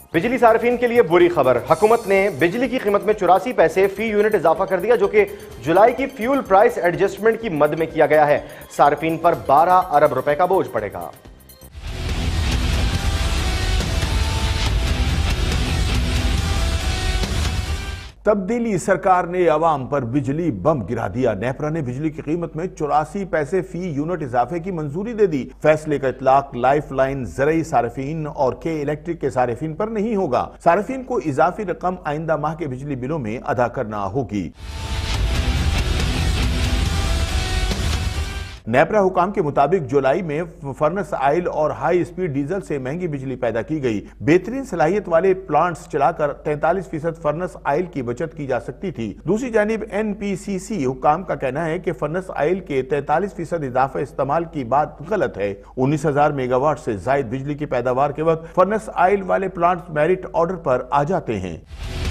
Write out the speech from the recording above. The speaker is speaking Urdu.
بجلی صارفین کے لیے بری خبر، حکومت نے بجلی کی قیمت میں 84 پیسے فی یونٹ اضافہ کر دیا، جو کہ جولائی کی فیول پرائس ایڈجسٹمنٹ کی مد میں کیا گیا ہے۔ صارفین پر 12 ارب روپے کا بوجھ پڑے گا۔ تبدیلی سرکار نے عوام پر بجلی بم گرا دیا۔ نیپرا نے بجلی کی قیمت میں 84 پیسے فی یونٹ اضافے کی منظوری دے دی۔ فیصلے کا اطلاق لائف لائن زرعی صارفین اور کے الیکٹرک کے صارفین پر نہیں ہوگا۔ صارفین کو اضافی رقم آئندہ ماہ کے بجلی بلوں میں ادا کرنا ہوگی۔ نیپرا حکام کے مطابق جولائی میں فرنس آئل اور ہائی اسپیڈ ڈیزل سے مہنگی بجلی پیدا کی گئی۔ بہترین صلاحیت والے پلانٹس چلا کر 43% فرنس آئل کی بچت کی جا سکتی تھی۔ دوسری جانب این پی سی سی حکام کا کہنا ہے کہ فرنس آئل کے 43% اضافہ استعمال کی بات غلط ہے۔ 19,000 میگا واٹ سے زائد بجلی کی پیداوار کے وقت فرنس آئل والے پلانٹس میرٹ آرڈر پر آ جاتے ہیں۔